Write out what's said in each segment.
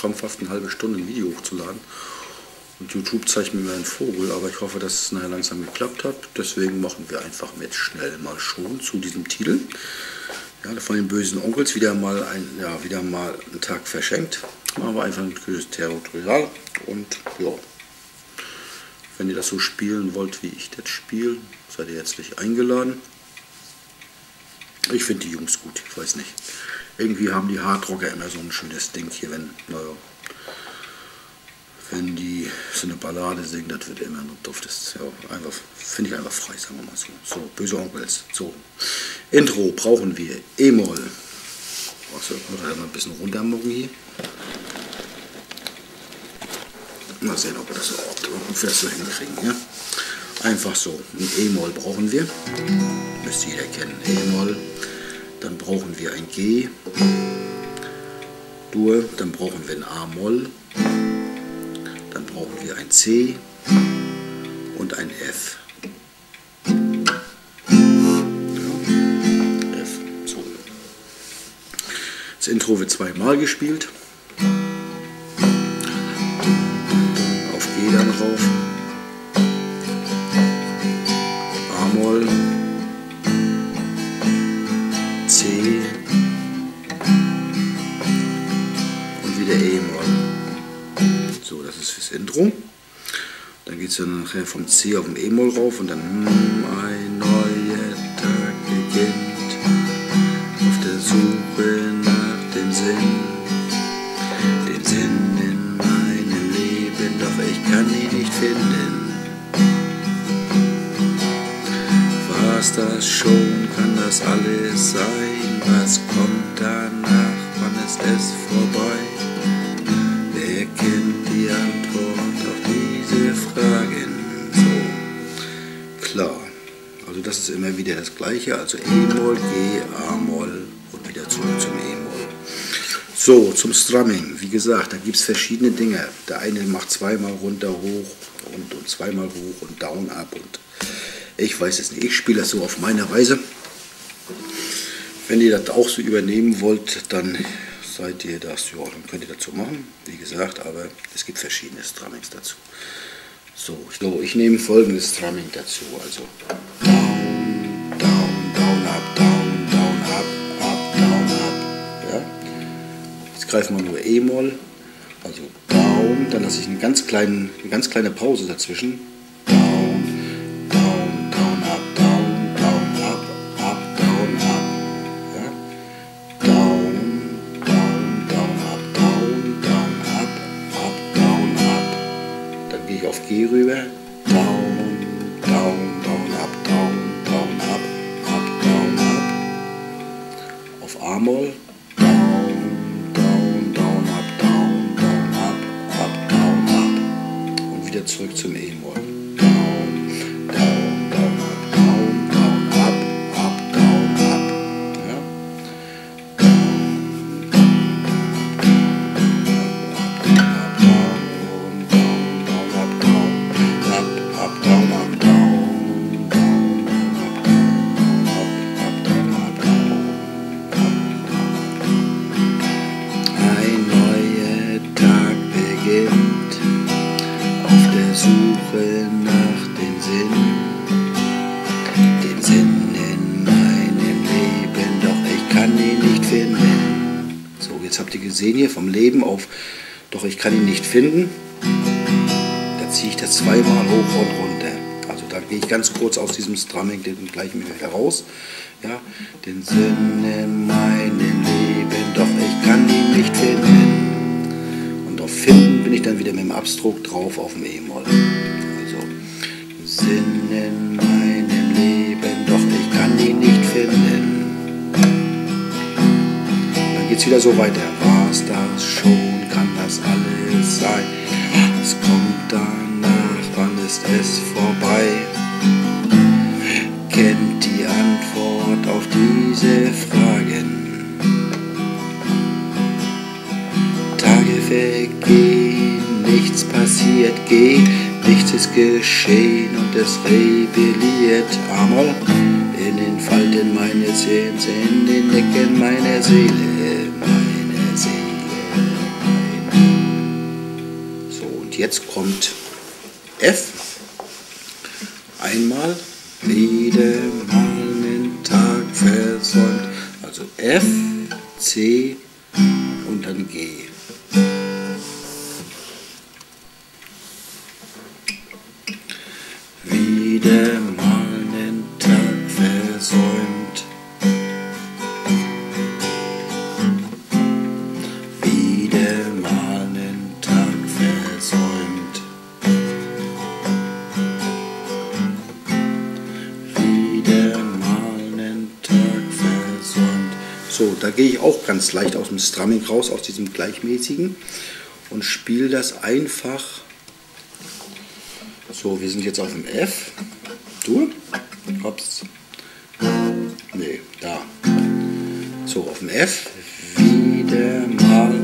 krampfhaft eine halbe Stunde ein Video hochzuladen. Und YouTube zeigt mir immer einen Vogel, aber ich hoffe, dass es nachher langsam geklappt hat. Deswegen machen wir einfach mit schnell mal schon zu diesem Titel. Ja, von den bösen Onkels wieder mal einen Tag verschenkt. Machen wir einfach ein kühles Territorial. Und ja, wenn ihr das so spielen wollt, wie ich das spiele, seid ihr herzlich eingeladen. Ich finde die Jungs gut, ich weiß nicht. Irgendwie haben die Hardrocker immer so ein schönes Ding hier, wenn die so eine Ballade singen, das wird immer nur Duft. Das ist ja einfach, finde ich einfach frei, sagen wir mal so. So, böse Onkels. So, Intro brauchen wir E-Moll. Also, ich muss halt mal ein bisschen runter machen hier. Mal sehen, ob wir das so hinkriegen. Ja? Einfach so, ein E-Moll brauchen wir. Müsste jeder kennen, E-Moll. Dann brauchen wir ein G. Dur. Dann brauchen wir ein A-Moll. Dann brauchen wir ein C und ein F. Ja, F. So. Das Intro wird zweimal gespielt. Auf G dann rauf. A-Moll. C. Und wieder E-Moll. So, das ist fürs Intro. Dann geht es dann nachher vom C auf den E-Moll rauf und dann ein neuer Tag beginnt auf der Suche nach dem Sinn in meinem Leben, doch ich kann ihn nicht finden. Was das schon, kann das alles sein? Was kommt danach, wann ist es vorbei? Wer kennt die Antwort auf diese Fragen? So, klar. Also das ist immer wieder das Gleiche. Also E-Moll, G, A-Moll und wieder zurück zum E-Moll. So, zum Strumming. Wie gesagt, da gibt es verschiedene Dinge. Der eine macht zweimal runter, hoch und zweimal hoch und down, up und ich weiß es nicht. Ich spiele das so auf meine Weise. Wenn ihr das auch so übernehmen wollt, dann seid ihr das, ja, dann könnt ihr das so machen, wie gesagt, aber es gibt verschiedene Strummings dazu. So, ich nehme folgendes Strumming dazu, also down, down, down, up, down, down, up, up, down, up, ja. Jetzt greifen wir nur E-Moll, also down, dann lasse ich eine ganz kleine Pause dazwischen, down, down, down, up, down, down, up, up, down, up, ja, down, gehe ich auf G rüber, down, down, down, up, down, down, up, up, down, up, auf A-Moll, down, down, down, up, down, down, up, down, up und wieder zurück zum E-Moll, down, down, down, up, down, down, up, down, up, ja, Suche nach dem Sinn in meinem Leben, doch ich kann ihn nicht finden. So, jetzt habt ihr gesehen hier vom Leben auf, doch ich kann ihn nicht finden. Da ziehe ich das zweimal hoch und runter. Also da gehe ich ganz kurz aus diesem Strumming, den gleichen wieder raus. Ja, den Sinn in meinem Leben, doch ich kann ihn nicht finden. Auf Finden bin ich dann wieder mit dem Abdruck drauf auf dem E-Moll. Also Sinn in meinem Leben, doch ich kann ihn nicht finden. Dann geht's wieder so weiter. Was das schon, kann das alles sein? Was kommt danach, wann ist es vorbei? Kennt die Antwort auf diese Fragen? Vergehen, nichts passiert, nichts ist geschehen und es rebelliert. A-Moll in den Falten meines Hirns, in den Ecken meiner Seele, meine Seele. Und jetzt kommt F. Einmal, wieder mal einen Tag versäumt. Also F, C und dann G. Wieder mal einen Tag versäumt. Wieder mal einen Tag versäumt. Wieder mal einen Tag versäumt. So, da gehe ich auch ganz leicht aus dem Strumming raus, aus diesem gleichmäßigen und spiele das einfach. So, wir sind jetzt auf dem F. Dur. Hops. Nee, da. So, auf dem F. Wieder mal.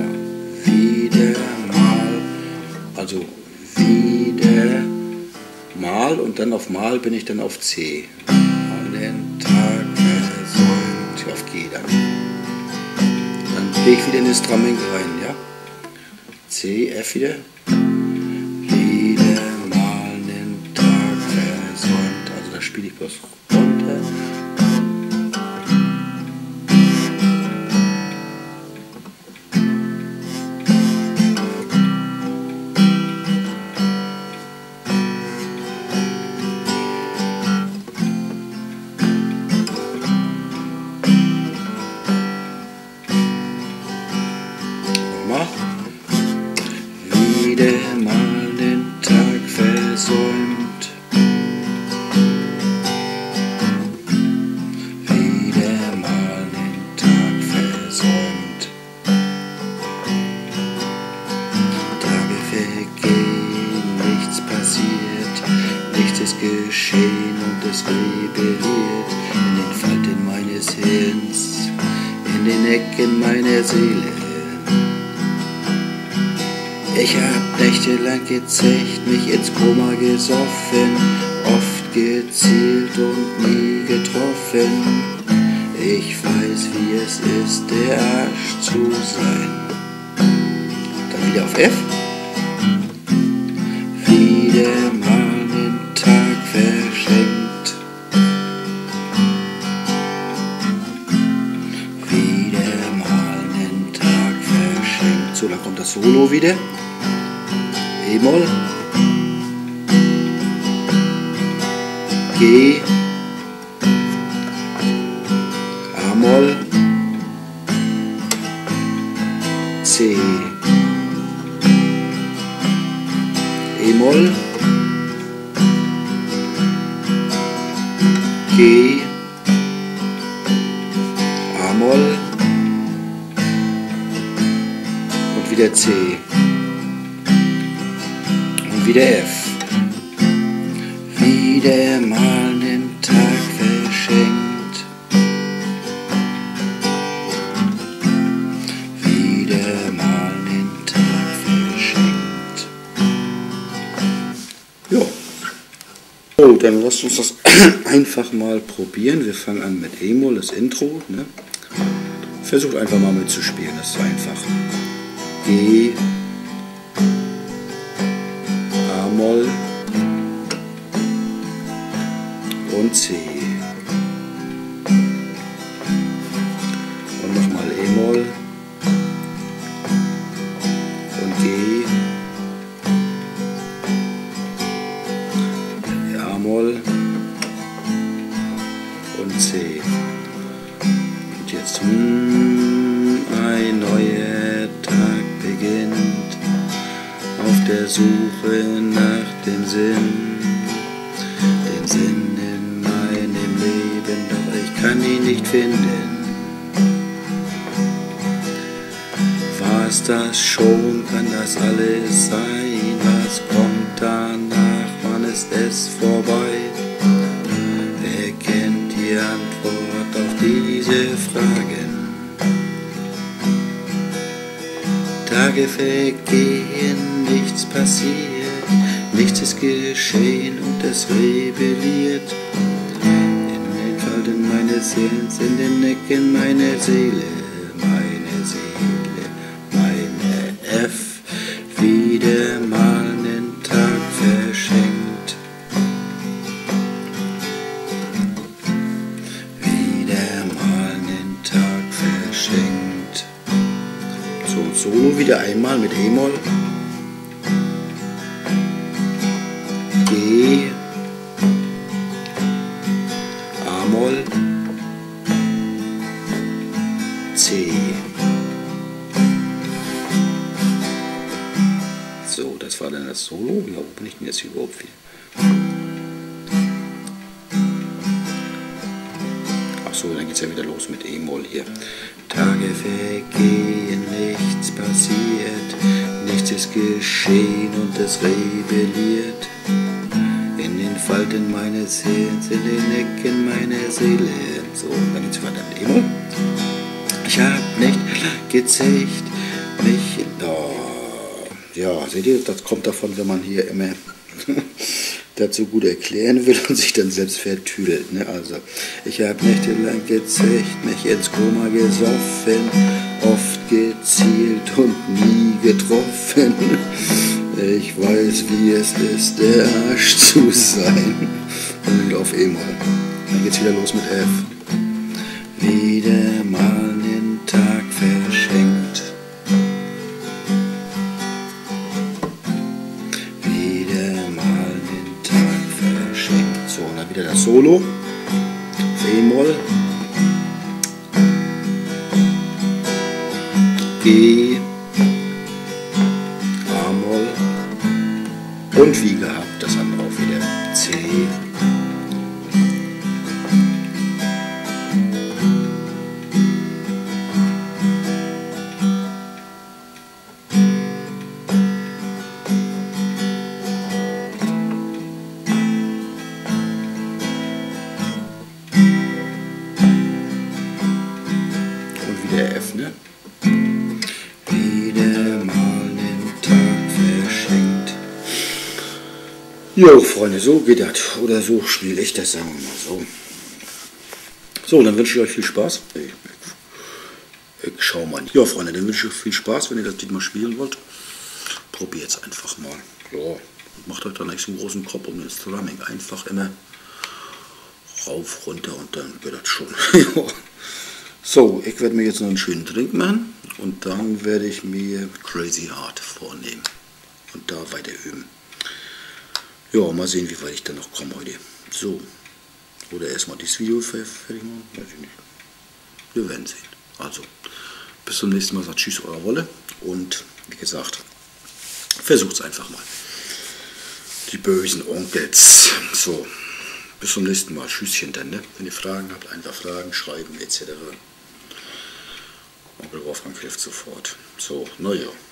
Also wieder mal und dann auf Mal bin ich dann auf C. Einen Tag versäumt. Auf G dann. Dann gehe ich wieder in das Strumming rein, ja? C, F wieder. Spiele ich bloß runter. Nochmal. Wieder mal den Tag versäumt. Nichts ist geschehen und es rebelliert in den Falten meines Hirns, in den Ecken meiner Seele. Ich hab nächtelang gezecht, mich ins Koma gesoffen, oft gezielt und nie getroffen. Ich weiß, wie es ist, der Arsch zu sein. Dann wieder auf F. Wieder mal einen Tag verschenkt. Wieder mal einen Tag verschenkt. So, dann kommt das Solo wieder. E-Moll. G. A-Moll. C. E-Moll, G, A-Moll und wieder C und wieder F. Wieder mal einen Tag verschenkt. Wieder mal einen Tag verschenkt. Ja. So, dann lasst uns das einfach mal probieren. Wir fangen an mit E-Moll, das Intro. Ne? Versucht einfach mal mitzuspielen, das ist einfach. G, A-Moll und C. Und nochmal E-Moll und G. A-Moll und C. Und jetzt ein neuer Tag beginnt, auf der Suche nach dem Sinn in meinem Leben, doch ich kann ihn nicht finden. War's das schon, kann das alles sein, was kommt danach, wann ist es vorbei? Wer kennt die Antwort auf diese Fragen? Tage vergehen, nichts passiert, nichts ist geschehen und es rebelliert. In den Falten meines Hirns, in den Ecken meiner Seele, meine F. Wieder mal einmal mit E-Moll, G, A-Moll, C. So, das war dann das Solo. Ja, wo bin ich denn jetzt überhaupt viel? Achso, dann geht es ja wieder los mit E-Moll hier. Tage vergehen, nichts passiert, nichts ist geschehen und es rebelliert. In den Falten meines Herzens, in den Ecken meiner Seele. So, dann geht's weiter mit E-Moll. Ich hab nicht gezeigt, mich. Oh, ja, seht ihr, das kommt davon, wenn man hier immer dazu gut erklären will und sich dann selbst vertüdelt. Ne? Also, ich hab nächtelang gezecht, mich ins Koma gesoffen, oft gezielt und nie getroffen. Ich weiß, wie es ist, der Arsch zu sein. Und auf E-Moll. Dann geht's wieder los mit F. Wieder mal einen Tag verschenkt. Wieder mal einen Tag verschenkt. So, und dann wieder das Solo. Auf E-Moll. G. A-Moll. Und wie gehabt, das andere auch wieder C. Und wieder F, ne? Wieder mal einen Tag verschenkt. Jo, Freunde, so geht das. Oder so spiele ich das, sagen wir mal so. So, dann wünsche ich euch viel Spaß. Ich schau mal. Ja, Freunde, dann wünsche ich euch viel Spaß, wenn ihr das Lied mal spielen wollt. Probiert es einfach mal. Ja, macht euch dann nicht so einen großen Kopf um das Strumming. Einfach immer rauf, runter und dann wird das schon. So, ich werde mir jetzt noch einen schönen Drink machen und dann werde ich mir Crazy Heart vornehmen und da weiter üben. Ja, mal sehen, wie weit ich dann noch komme heute. So, oder erstmal dieses Video fertig machen, weiß ich nicht. Wir werden sehen. Also, bis zum nächsten Mal, sagt Tschüss, euer Wolle und wie gesagt, versucht es einfach mal. Die bösen Onkels. So, bis zum nächsten Mal. Tschüsschen dann, ne? Wenn ihr Fragen habt, einfach Fragen schreiben etc. Onkel Wolfgang hilft sofort. So, naja.